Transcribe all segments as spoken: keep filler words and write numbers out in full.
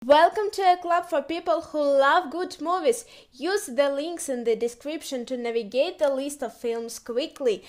Welcome to a club for people who love good movies. Use the links in the description to navigate the list of films quickly.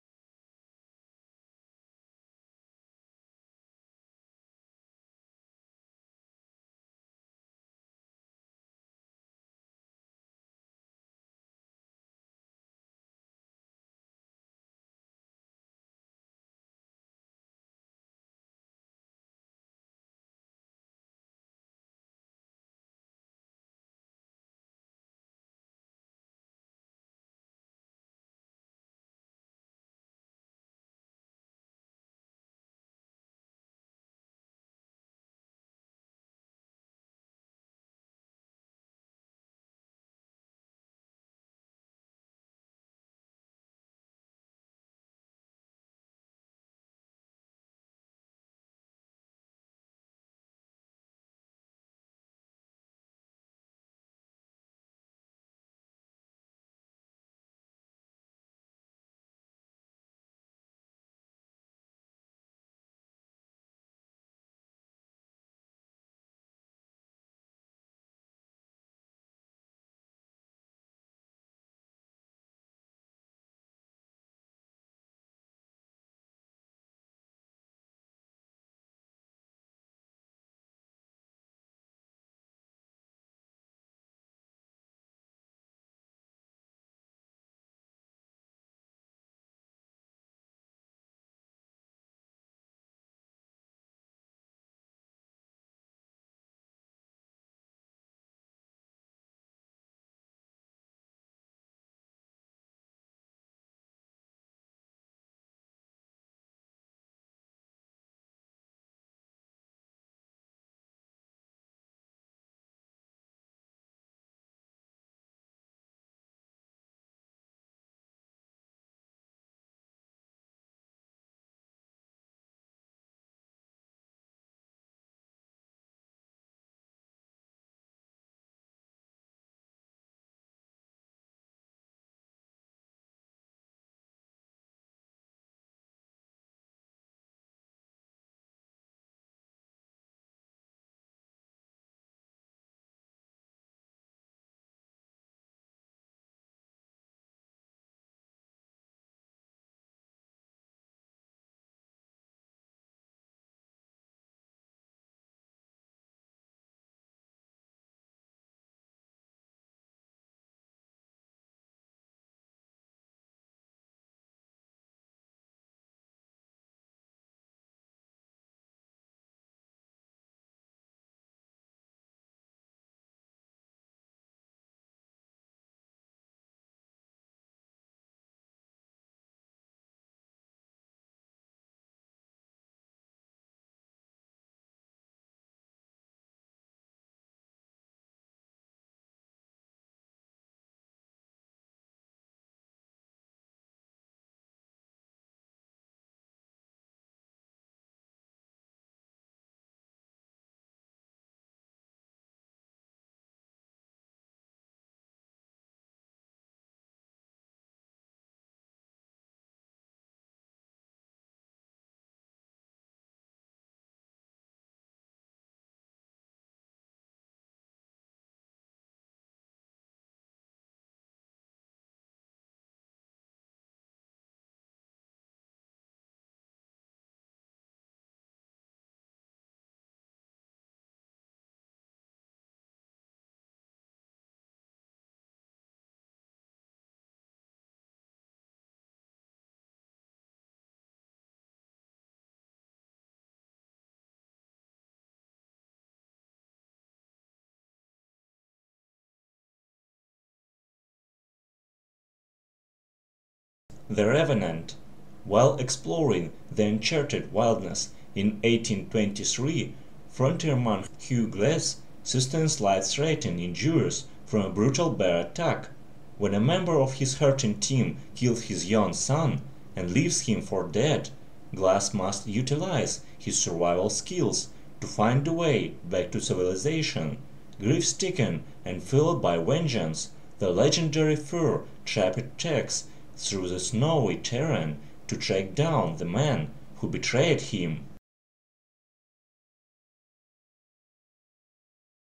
The Revenant. While exploring the uncharted wilderness in eighteen twenty-three, frontierman Hugh Glass sustains life-threatening injuries from a brutal bear attack. When a member of his hunting team kills his young son and leaves him for dead, Glass must utilize his survival skills to find a way back to civilization. Grief-stricken and fueled by vengeance, the legendary fur trapper treks through the snowy terrain to track down the man who betrayed him.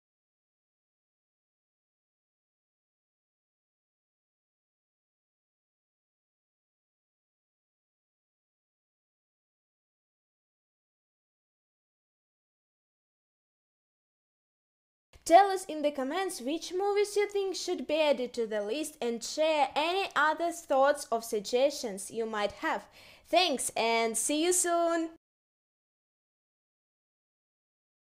tell us in the comments which movies you think should be added to the list and share any other thoughts or suggestions you might have. Thanks and see you soon!